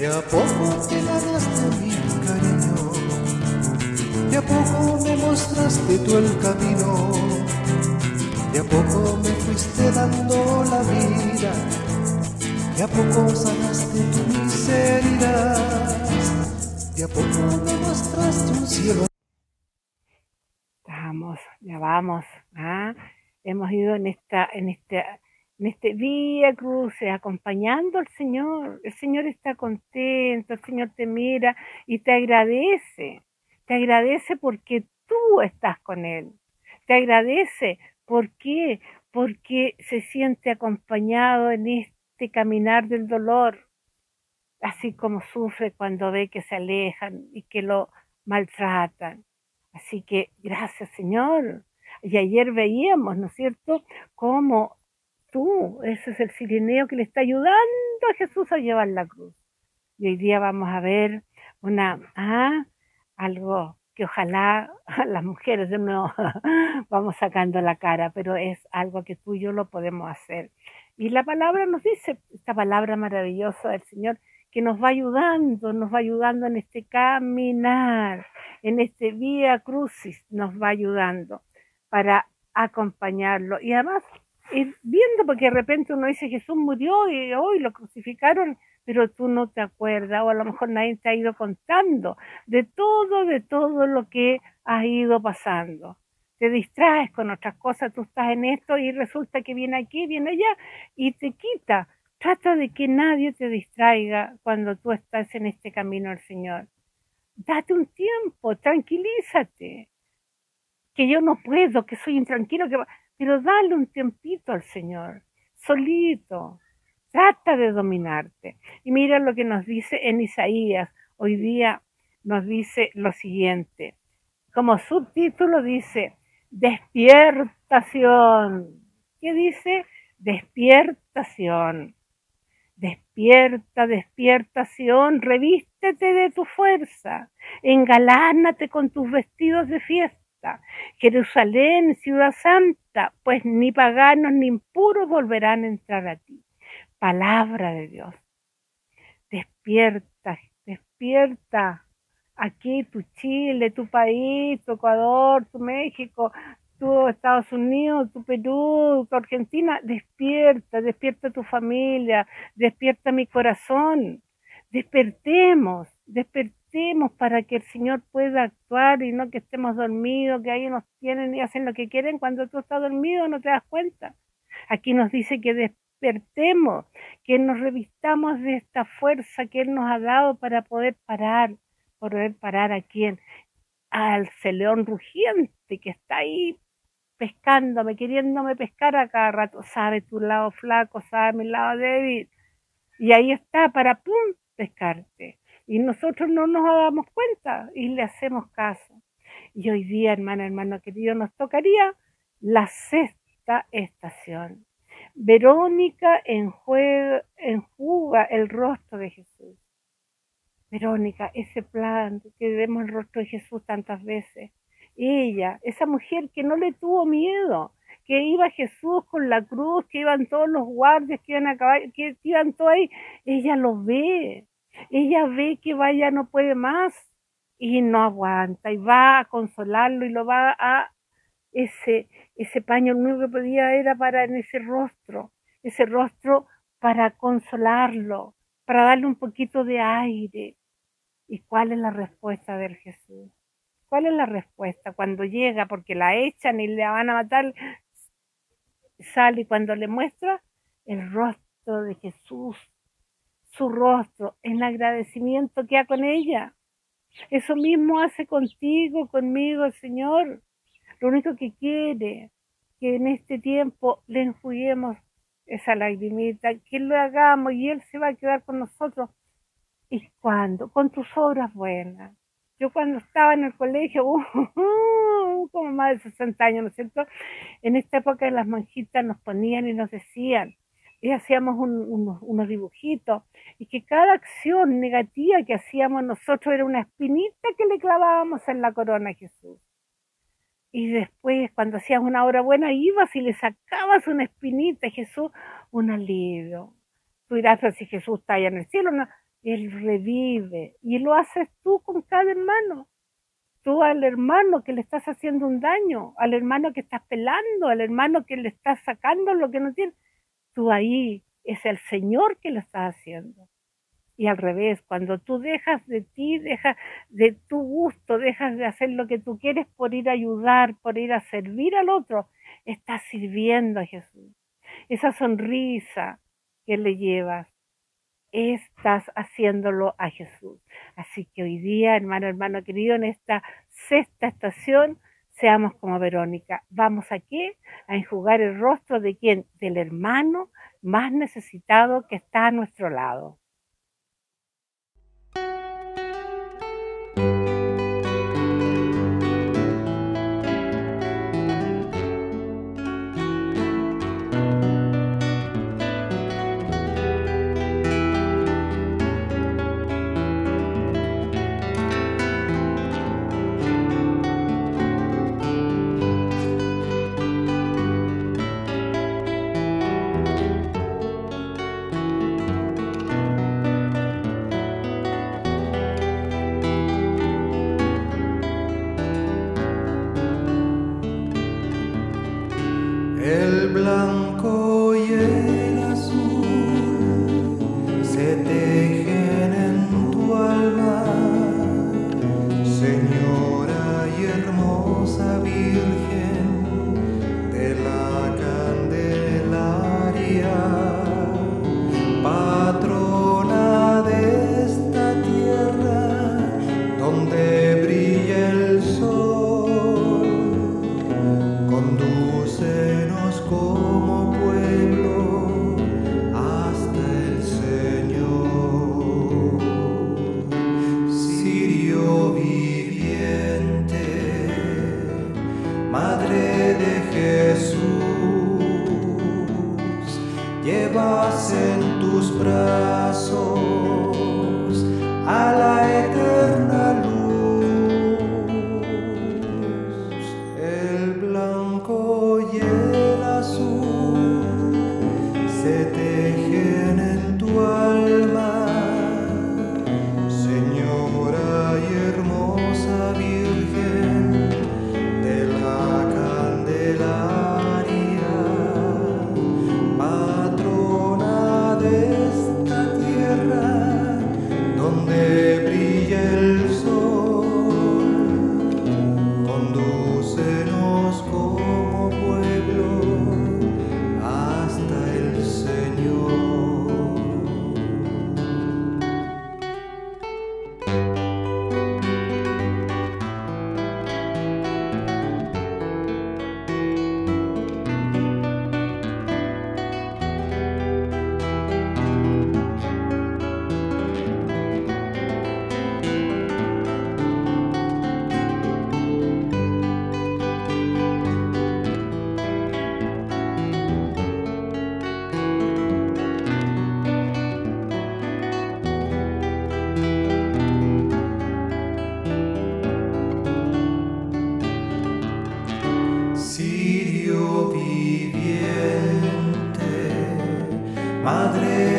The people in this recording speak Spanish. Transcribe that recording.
a poco te ganaste mi cariño, de a poco me mostraste tú el camino, de a poco me fuiste dando la vida, de a poco sanaste tu miseria, de a poco me mostraste un cielo. Ya vamos, ¿ah? Hemos ido en este Vía Crucis acompañando al Señor. El Señor está contento, el Señor te mira y te agradece porque tú estás con Él, te agradece. ¿Por qué? Porque se siente acompañado en este caminar del dolor, así como sufre cuando ve que se alejan y que lo maltratan. Así que gracias, Señor. Y ayer veíamos, ¿no es cierto?, cómo ese es el cirineo que le está ayudando a Jesús a llevar la cruz. Y hoy día vamos a ver algo que ojalá las mujeres de nuevo vamos sacando la cara, pero es algo que tú y yo lo podemos hacer. Y la palabra nos dice, esta palabra maravillosa del Señor, que nos va ayudando en este caminar, en este Vía Crucis, nos va ayudando para acompañarlo. Y además, ir viendo, porque de repente uno dice, Jesús murió y hoy lo crucificaron, pero tú no te acuerdas, o a lo mejor nadie te ha ido contando de todo lo que has ido pasando. Te distraes con otras cosas, tú estás en esto y resulta que viene aquí, viene allá y te quita. Trata de que nadie te distraiga cuando tú estás en este camino al Señor. Date un tiempo, tranquilízate, que yo no puedo, que soy intranquilo, pero dale un tiempito al Señor, solito. Trata de dominarte. Y mira lo que nos dice en Isaías. Hoy día nos dice lo siguiente. Como subtítulo dice, despiertación. ¿Qué dice? Despiertación. Despierta, despiertación, revístete de tu fuerza, engalánate con tus vestidos de fiesta. Jerusalén, ciudad santa, pues ni paganos ni impuros volverán a entrar a ti. Palabra de Dios. Despierta, despierta. Aquí tu Chile, tu país, tu Ecuador, tu México, tu Estados Unidos, tu Perú, tu Argentina, despierta, despierta tu familia, despierta mi corazón. Despertemos, despertemos para que el Señor pueda actuar y no que estemos dormidos, que ahí nos tienen y hacen lo que quieren cuando tú estás dormido, no te das cuenta. Aquí nos dice que despertemos, que nos revistamos de esta fuerza que Él nos ha dado para poder parar a quién, al león rugiente que está ahí pescándome, queriéndome pescar a cada rato. Sabe tu lado flaco, sabe mi lado débil. Y ahí está para pum, pescarte. Y nosotros no nos damos cuenta y le hacemos caso. Y hoy día, hermana, hermano querido, nos tocaría la sexta estación. Verónica enjuga el rostro de Jesús. Verónica, ese plan que vemos el rostro de Jesús tantas veces. Ella, esa mujer que no le tuvo miedo, que iba Jesús con la cruz, que iban todos los guardias, que iban a caballo, que iban todos ahí, ella lo ve. Ella ve que vaya no puede más y no aguanta y va a consolarlo y lo va a ese paño, lo único que podía era para en ese rostro para consolarlo, para darle un poquito de aire. ¿Y cuál es la respuesta del Jesús? ¿Cuál es la respuesta? Cuando llega, porque la echan y la van a matar, sale y cuando le muestra el rostro de Jesús, su rostro, el agradecimiento que ha con ella. Eso mismo hace contigo, conmigo, el Señor. Lo único que quiere que en este tiempo le enjuguemos esa lagrimita, que lo hagamos y Él se va a quedar con nosotros. ¿Y cuándo? Con tus obras buenas. Yo cuando estaba en el colegio, como más de 60 años, ¿no es cierto? En esta época de las monjitas nos ponían y nos decían, y hacíamos unos dibujitos, y que cada acción negativa que hacíamos nosotros era una espinita que le clavábamos en la corona a Jesús. Y después, cuando hacías una obra buena, ibas y le sacabas una espinita a Jesús, un alivio. Tú dirás, pero si Jesús está allá en el cielo, no. Él revive y lo haces tú con cada hermano. Tú al hermano que le estás haciendo un daño, al hermano que estás pelando, al hermano que le estás sacando lo que no tiene, tú ahí es el Señor que lo está haciendo. Y al revés, cuando tú dejas de ti, dejas de tu gusto, dejas de hacer lo que tú quieres por ir a ayudar, por ir a servir al otro, estás sirviendo a Jesús. Esa sonrisa que le llevas, estás haciéndolo a Jesús. Así que hoy día, hermano querido, en esta sexta estación, seamos como Verónica. ¿Vamos a qué? A enjugar el rostro de quién? Del hermano más necesitado que está a nuestro lado. El blanco y el azul se tejen en tu alma, Señora y hermosa Virgen de la Candelaria, patrona de esta tierra donde brilla el sol. Condúcenos como pueblo hasta el Señor. Cirio viviente, Madre de Jesús, llevas en tus brazos a la eterna luz. El blanco y el azul se tejen en tu alma, Señora y hermosa Virgen de la Candelaria, patrona de esta tierra donde brilla el sol. Condúcenos como pueblo hasta el Señor. Cirio viviente, Madre